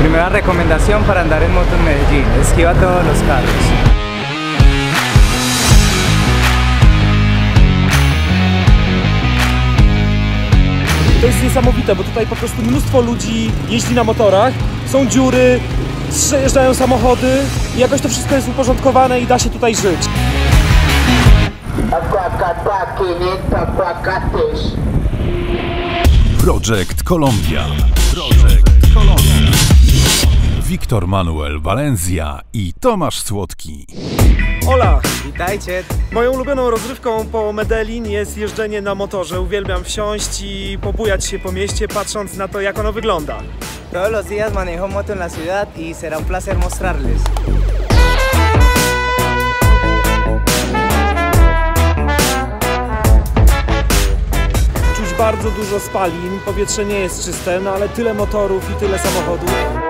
Primera recomendación para andar en moto en Medellín, esquiva todos los carros. To jest niesamowite, bo tutaj po prostu mnóstwo ludzi jeździ na motorach, są dziury, przejeżdżają samochody i jakoś to wszystko jest uporządkowane i da się tutaj żyć. Project Colombia. Project Colombia. Wiktor Manuel Valencia i Tomasz Słodki. Hola! Witajcie! Moją ulubioną rozrywką po Medellin jest jeżdżenie na motorze. Uwielbiam wsiąść i pobujać się po mieście, patrząc na to, jak ono wygląda. Todos los días manejo moto en la ciudad y será un placer mostrarles. Czuć bardzo dużo spalin, powietrze nie jest czyste, no ale tyle motorów i tyle samochodów.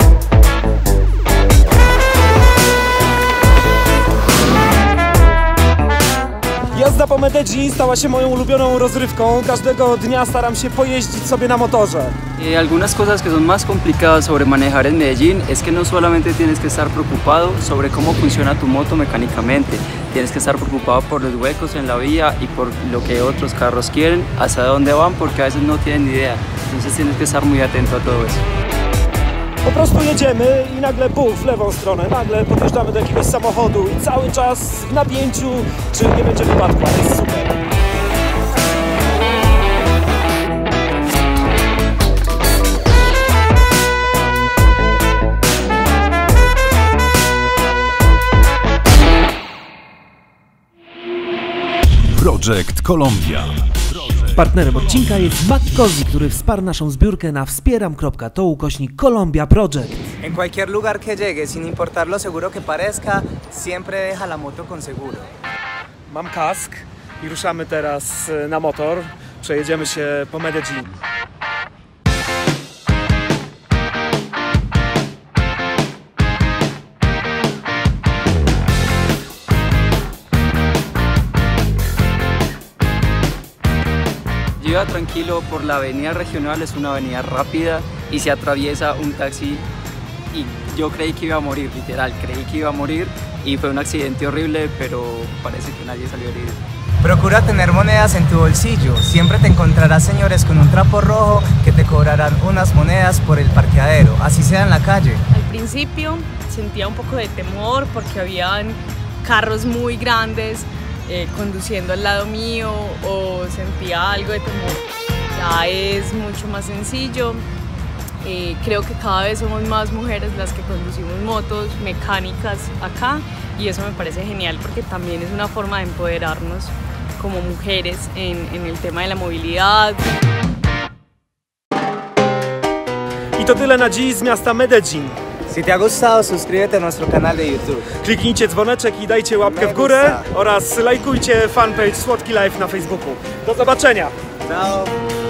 Jazda po Medellin stała się moją ulubioną rozrywką. Każdego dnia staram się pojeździć sobie na motorze. Algunas cosas que son más complicadas sobre manejar en Medellín es que no solamente tienes que estar preocupado sobre cómo funciona tu moto mecánicamente, tienes que estar preocupado por los huecos en la vía y por lo que otros carros quieren, hasta dónde van, porque a veces no tienen ni idea, entonces tienes que estar muy atento a todo eso. Po prostu jedziemy i nagle buch w lewą stronę, nagle podjeżdżamy do jakiegoś samochodu i cały czas w napięciu, czy nie będzie wypadku, ale jest super. Project Colombia. Partnerem odcinka jest Mac-Cozy, który wsparł naszą zbiórkę na wspieram.to/Colombia Project. En cualquier lugar que llegue, sin importar lo seguro que parezca, siempre deja la moto con seguro. Mam kask i ruszamy teraz na motor. Przejedziemy się po Medellin. Yo iba tranquilo por la avenida regional, es una avenida rápida y se atraviesa un taxi y yo creí que iba a morir, literal, creí que iba a morir y fue un accidente horrible, pero parece que nadie salió herido. Procura tener monedas en tu bolsillo. Siempre te encontrarás señores con un trapo rojo que te cobrarán unas monedas por el parqueadero, así sea en la calle. Al principio sentía un poco de temor porque habían carros muy grandes conduciendo al lado mío o sentía algo de temor. Ya es mucho más sencillo. Creo que cada vez somos más mujeres las que conducimos motos mecánicas acá y eso me parece genial porque también es una forma de empoderarnos como mujeres en el tema de la movilidad. I to tyle na dziś z miasta Medellin. Si te ha gustado, suscríbete a nuestro canal de YouTube. Kliknijcie dzwoneczek i dajcie łapkę w górę oraz lajkujcie fanpage Słodki Life na Facebooku. Do zobaczenia! Chao!